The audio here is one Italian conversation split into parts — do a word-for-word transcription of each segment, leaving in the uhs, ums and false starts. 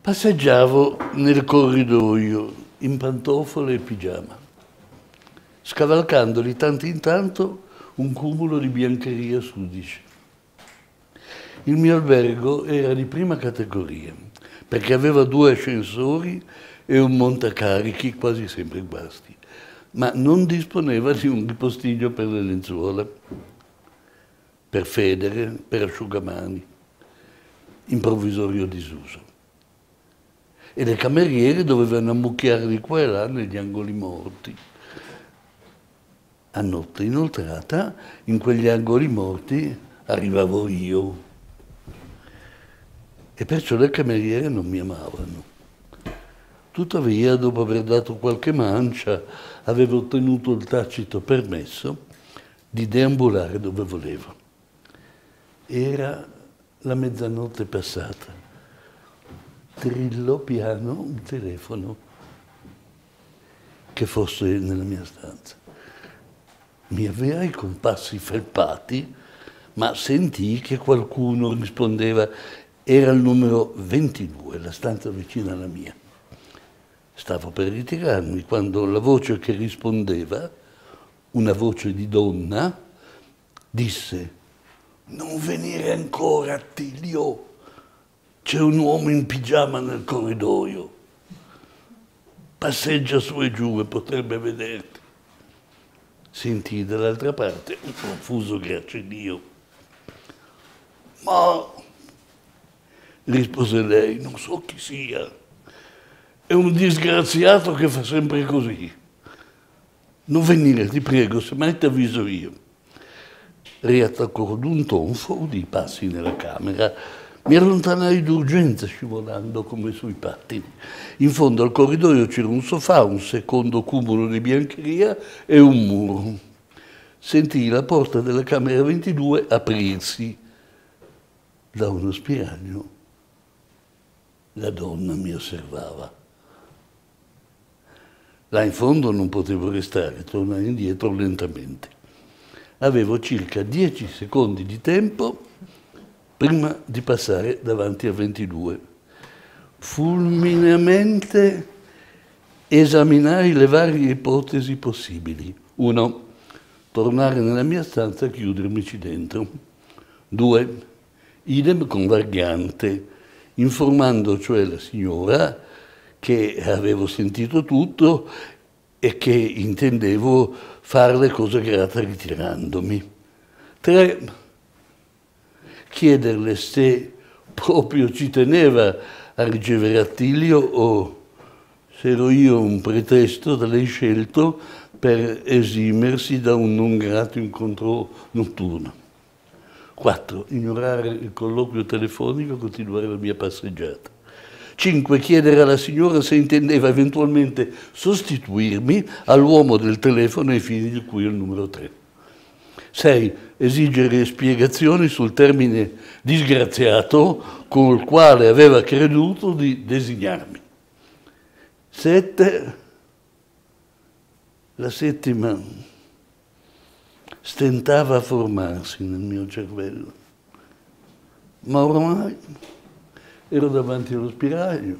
Passeggiavo nel corridoio in pantofole e pigiama, scavalcando di tanto in tanto un cumulo di biancheria sudice. Il mio albergo era di prima categoria, perché aveva due ascensori e un montacarichi quasi sempre guasti, ma non disponeva di un ripostiglio per le lenzuola, per federe, per asciugamani, in provvisorio disuso. E le cameriere dovevano ammucchiare di qua e là negli angoli morti. A notte inoltrata, in quegli angoli morti, arrivavo io. E perciò le cameriere non mi amavano. Tuttavia, dopo aver dato qualche mancia, avevo ottenuto il tacito permesso di deambulare dove volevo. Era la mezzanotte passata. Trillò piano un telefono che fosse nella mia stanza. Mi avviai con passi felpati, ma sentii che qualcuno rispondeva. Era il numero ventidue, la stanza vicina alla mia. Stavo per ritirarmi quando la voce che rispondeva, una voce di donna, disse: «Non venire ancora, Attilio! C'è un uomo in pigiama nel corridoio. Passeggia su e giù e potrebbe vederti». Sentii dall'altra parte un confuso gracidio. «Ma», rispose lei, «non so chi sia. È un disgraziato che fa sempre così. Non venire, ti prego, semmai ti avviso io». Riattaccò con un tonfo, udii passi nella camera. Mi allontanai d'urgenza scivolando come sui pattini. In fondo al corridoio c'era un sofà, un secondo cumulo di biancheria e un muro. Sentii la porta della camera ventidue aprirsi. Da uno spiraglio la donna mi osservava. Là in fondo non potevo restare, tornai indietro lentamente. Avevo circa dieci secondi di tempo prima di passare davanti a ventidue. Fulmineamente esaminai le varie ipotesi possibili. Uno, tornare nella mia stanza e chiudermici dentro. Due, idem con variante, informando cioè la signora che avevo sentito tutto e che intendevo farle cosa grata ritirandomi. Tre, chiederle se proprio ci teneva a ricevere Attilio o se ero io un pretesto da lei scelto per esimersi da un non grato incontro notturno. Quattro, ignorare il colloquio telefonico e continuare la mia passeggiata. Cinque, chiedere alla signora se intendeva eventualmente sostituirmi all'uomo del telefono ai fini di cui è il numero tre. Sei, esigere spiegazioni sul termine disgraziato con il quale aveva creduto di designarmi. Sette, la settima stentava a formarsi nel mio cervello, ma ormai ero davanti allo spiraglio,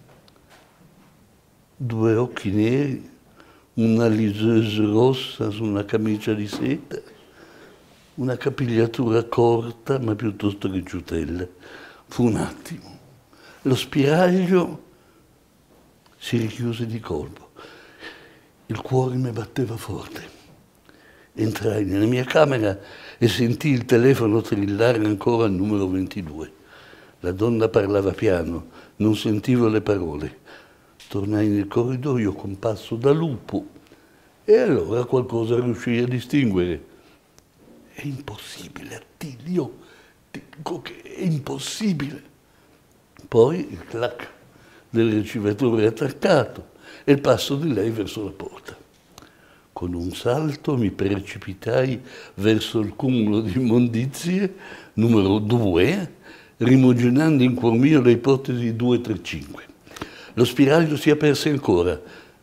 due occhi neri, una liseuse rossa su una camicia di seta, una capigliatura corta ma piuttosto ricciutella. Fu un attimo. Lo spiraglio si richiuse di colpo. Il cuore mi batteva forte. Entrai nella mia camera e sentii il telefono trillare ancora al numero ventidue. La donna parlava piano, non sentivo le parole. Tornai nel corridoio con passo da lupo e allora qualcosa riuscii a distinguere. È impossibile, Attilio, dico che è impossibile. Poi il clac del ricevatore attaccato e il passo di lei verso la porta. Con un salto mi precipitai verso il cumulo di immondizie, numero due, rimuginando in cuor mio le ipotesi due, tre, cinque. Lo spiraglio si aperse ancora.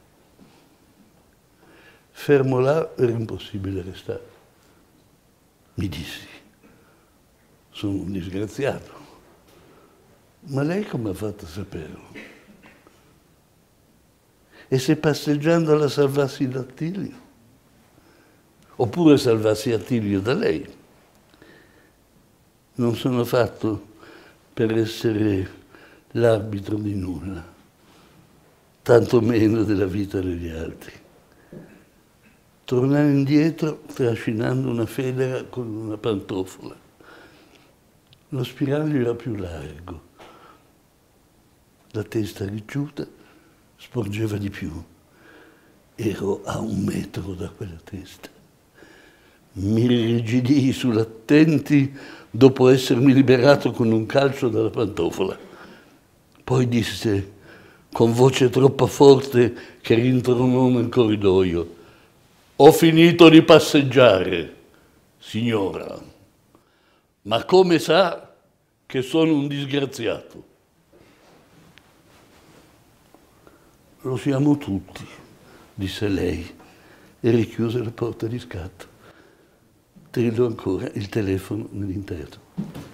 Fermo là era impossibile restare. Mi dissi, sono un disgraziato. Ma lei come ha fatto a saperlo? E se passeggiando la salvassi da Attilio? Oppure salvassi Attilio da lei? Non sono fatto per essere l'arbitro di nulla, tanto meno della vita degli altri. Tornare indietro trascinando una federa con una pantofola. Lo spiraglio era più largo. La testa ricciuta sporgeva di più. Ero a un metro da quella testa. Mi irrigidii sull'attenti dopo essermi liberato con un calcio dalla pantofola. Poi disse, con voce troppo forte che rintronò nel corridoio, «Ho finito di passeggiare, signora, ma come sa che sono un disgraziato?» «Lo siamo tutti», disse lei e richiuse la porta di scatto. Trillo ancora il telefono nell'interno.